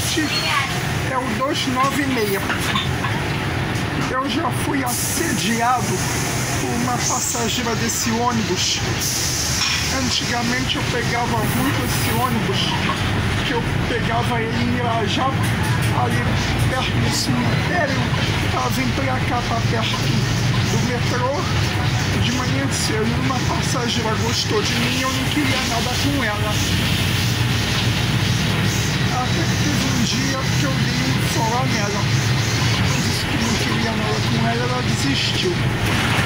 seguinte é o 296. Eu já fui assediado por uma passageira desse ônibus. Antigamente eu pegava muito esse ônibus, que eu pegava ele em Irajá, ali perto do cemitério, para vir pra cá, para perto do metrô, de manhã cedo. Uma passageira gostou de mim e eu não queria nada com ela. Até que teve um dia que eu dei um fora nela. Eu disse que não queria nada com ela, ela desistiu.